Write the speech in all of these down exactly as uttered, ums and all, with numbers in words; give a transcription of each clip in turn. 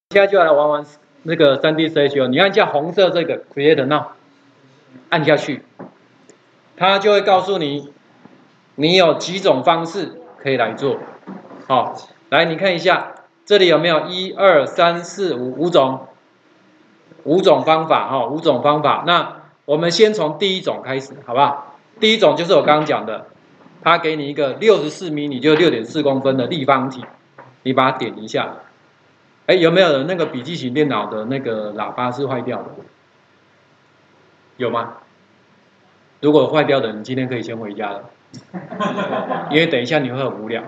现在就来玩玩那个 三 D C H 哦，你按下红色这个 Create Now， 按下去，它就会告诉你，你有几种方式可以来做。好，来你看一下，这里有没有一二三四五五种，五种方法哈、哦，五种方法。那我们先从第一种开始，好不好？第一种就是我刚刚讲的，它给你一个六十四米，你就六点四公分的立方体，你把它点一下。哎，有没有人那个笔记型电脑的那个喇叭是坏掉的？有吗？如果坏掉的，你今天可以先回家了，因为等一下你会很无聊，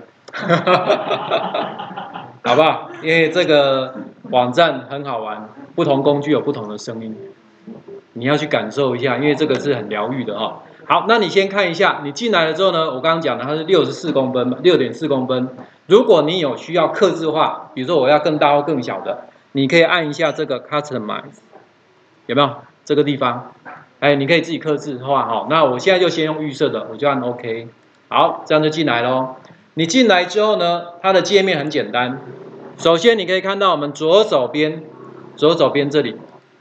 好不好？因为这个网站很好玩，不同工具有不同的声音，你要去感受一下，因为这个是很疗愈的哦。好，那你先看一下，你进来了之后呢，我刚刚讲的它是六十四公分嘛，六点四公分。如果你有需要客制化，比如说我要更大或更小的，你可以按一下这个 Customize， 有没有这个地方？哎，你可以自己客制化哈。那我现在就先用预设的，我就按 OK。好，这样就进来咯。你进来之后呢，它的界面很简单。首先你可以看到我们左手边，左手边这里，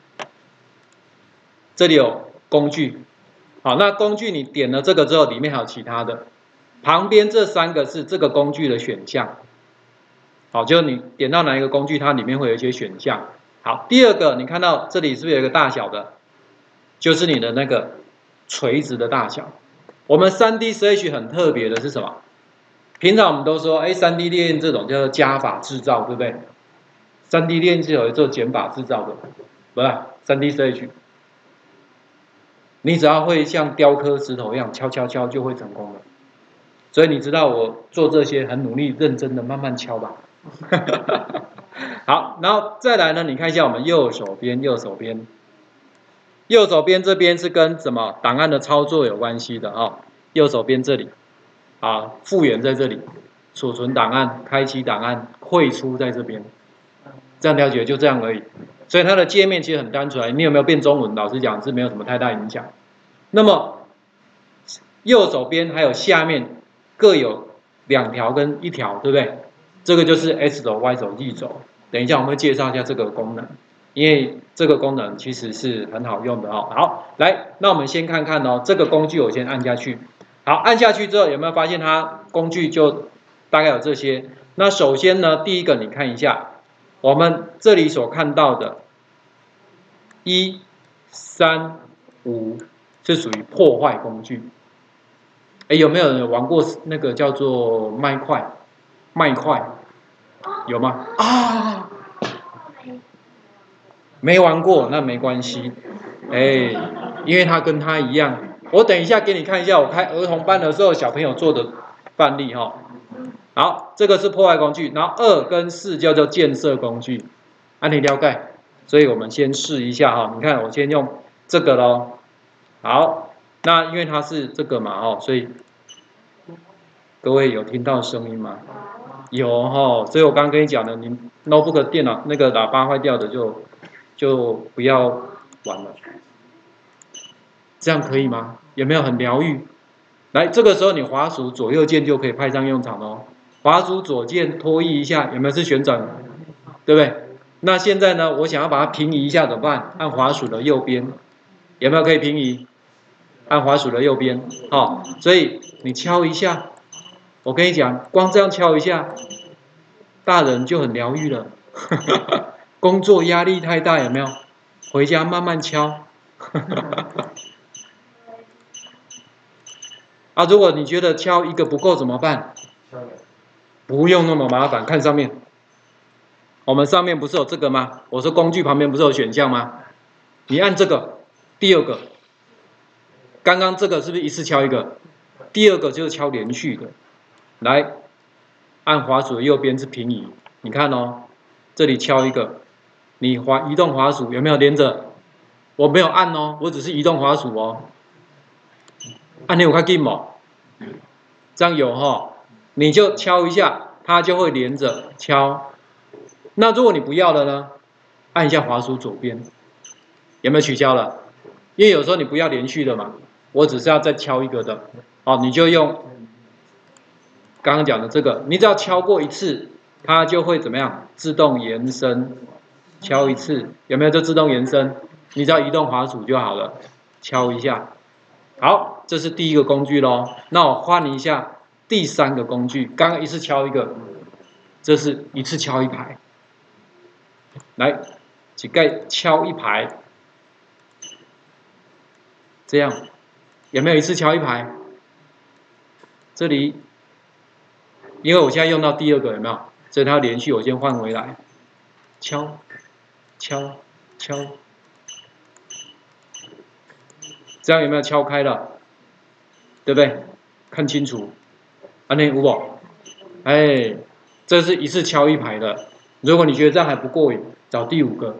这里有工具。好，那工具你点了这个之后，里面还有其他的。旁边这三个是这个工具的选项。好，就是你点到哪一个工具，它里面会有一些选项。好，第二个，你看到这里是不是有一个大小的？就是你的那个垂直的大小。我们 三 D C H 很特别的是什么？平常我们都说，哎 ，三 D 列印这种叫做加法制造，对不对 ？三 D 列印是有做减法制造的，不是 三 D C H。你只要会像雕刻石头一样敲敲敲，就会成功了。所以你知道我做这些很努力、认真的慢慢敲吧。好，然后再来呢，你看一下我们右手边，右手边。右手边这边是跟什么档案的操作有关系的啊、哦？右手边这里，啊，复原在这里，储存档案、开启档案、汇出在这边，这样了解就这样而已。所以它的界面其实很单纯，你有没有变中文？老实讲是没有什么太大影响。那么右手边还有下面各有两条跟一条，对不对？这个就是 X 轴、Y 轴、Z 轴。等一下我们会介绍一下这个功能。因为这个功能其实是很好用的哦。好，来，那我们先看看哦，这个工具我先按下去。好，按下去之后有没有发现它工具就大概有这些？那首先呢，第一个你看一下，我们这里所看到的，一、三、五是属于破坏工具。哎，有没有人玩过那个叫做麦块？麦块有吗？啊！没玩过那没关系，哎，因为它跟它一样。我等一下给你看一下我开儿童班的时候小朋友做的范例哈、哦。好，这个是破坏工具，然后二跟四叫做建设工具，按你了解。所以我们先试一下哈，你看我先用这个咯。好，那因为它是这个嘛哦，所以各位有听到声音吗？有哈，所以我刚刚跟你讲的，你 notebook 电脑那个喇叭坏掉的就。就不要玩了，这样可以吗？有没有很疗愈？来，这个时候你滑鼠左右键就可以派上用场哦。滑鼠左键拖移一下，有没有是旋转？对不对？那现在呢，我想要把它平移一下怎么办？按滑鼠的右边，有没有可以平移？按滑鼠的右边，哦，所以你敲一下，我跟你讲，光这样敲一下，大人就很疗愈了。工作压力太大，有没有？回家慢慢敲。啊，如果你觉得敲一个不够怎么办？不用那么麻烦，看上面。我们上面不是有这个吗？我说工具旁边不是有选项吗？你按这个，第二个。刚刚这个是不是一次敲一个？第二个就是敲连续的。来，按滑鼠的右边是平移，你看哦，这里敲一个。你滑移动滑鼠有没有连着？我没有按哦，我只是移动滑鼠哦。按钮有看进吗？这样有哈、哦，你就敲一下，它就会连着敲。那如果你不要了呢？按一下滑鼠左边，有没有取消了？因为有时候你不要连续的嘛，我只是要再敲一个的。哦，你就用刚刚讲的这个，你只要敲过一次，它就会怎么样？自动延伸。 敲一次，有没有就自动延伸？你只要移动滑鼠就好了，敲一下。好，这是第一个工具咯。那我换一下第三个工具，刚刚一次敲一个，这是一次敲一排。来，几盖敲一排，这样有没有一次敲一排？这里，因为我现在用到第二个，有没有？所以它连续，我先换回来，敲，敲，敲，这样有没有敲开了？对不对？看清楚，安内有无？哎，这是一次敲一排的。如果你觉得这样还不过瘾，找第五个，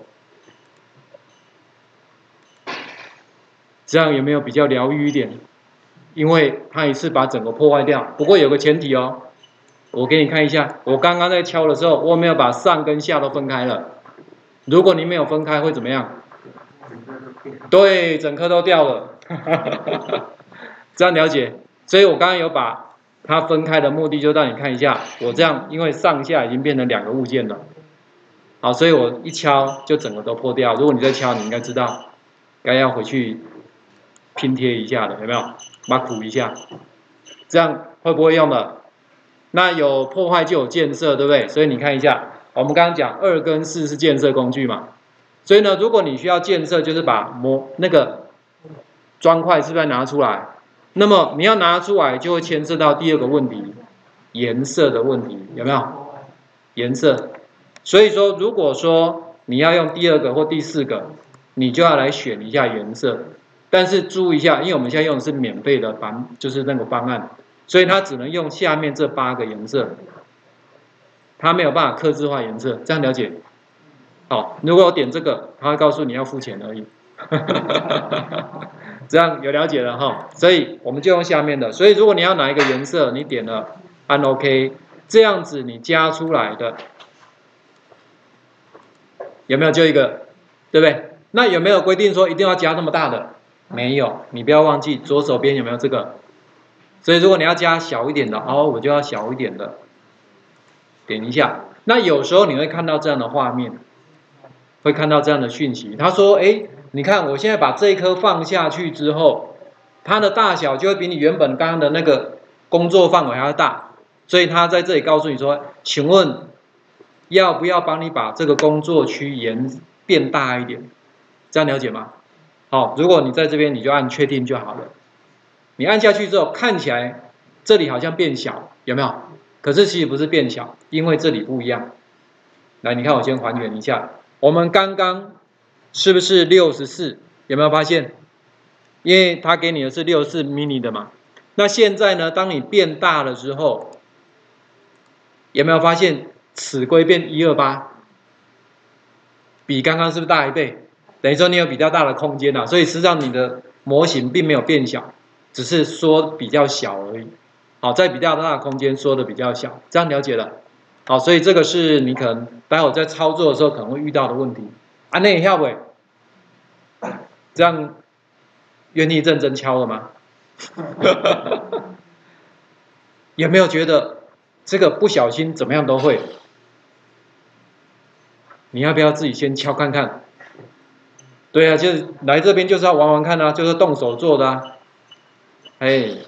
这样有没有比较疗愈一点？因为它一次把整个破坏掉。不过有个前提哦，我给你看一下，我刚刚在敲的时候，我没有把上跟下都分开了。如果你没有分开，会怎么样？对，整颗都掉了。这样了解？所以我刚刚有把它分开的目的，就让你看一下，我这样，因为上下已经变成两个物件了。好，所以我一敲就整个都破掉。如果你在敲，你应该知道，该要回去拼贴一下的，有没有？把它苦一下，这样会不会用的？那有破坏就有建设，对不对？所以你看一下，我们刚刚讲二跟四是建设工具嘛。所以呢，如果你需要建设，就是把模那个砖块是不是拿出来？那么你要拿出来，就会牵涉到第二个问题，颜色的问题，有没有？颜色。所以说，如果说你要用第二个或第四个，你就要来选一下颜色。但是注意一下，因为我们现在用的是免费的版，就是那个方案，所以它只能用下面这八个颜色，它没有办法客制化颜色，这样了解？好，如果我点这个，它会告诉你要付钱而已。这样有了解了哈，所以我们就用下面的。所以如果你要哪一个颜色，你点了按 OK， 这样子你加出来的有没有就一个，对不对？那有没有规定说一定要加那么大的？没有，你不要忘记左手边有没有这个。所以如果你要加小一点的，哦，我就要小一点的，点一下。那有时候你会看到这样的画面，会看到这样的讯息。他说：“哎，你看我现在把这一颗放下去之后，它的大小就会比你原本刚刚的那个工作范围还要大。所以他在这里告诉你说，请问要不要帮你把这个工作区延变大一点？这样了解吗？好，如果你在这边，你就按确定就好了。你按下去之后，看起来这里好像变小，有没有？可是其实不是变小，因为这里不一样。来，你看我先还原一下，我们刚刚是不是六十四？有没有发现？因为他给你的是六十四 mini 的嘛。那现在呢，当你变大了之后，有没有发现此规变一二八？比刚刚是不是大一倍？等于说你有比较大的空间啊，所以实际上你的模型并没有变小，只是缩比较小而已。好，在比较大的空间缩的比较小，这样了解了。好，所以这个是你可能待会在操作的时候可能会遇到的问题。啊，那你要不？这样愿意认真敲了吗？有没有觉得这个不小心怎么样都会？你要不要自己先敲看看？对啊，就是来这边就是要玩玩看啊，就是动手做的啊。哎，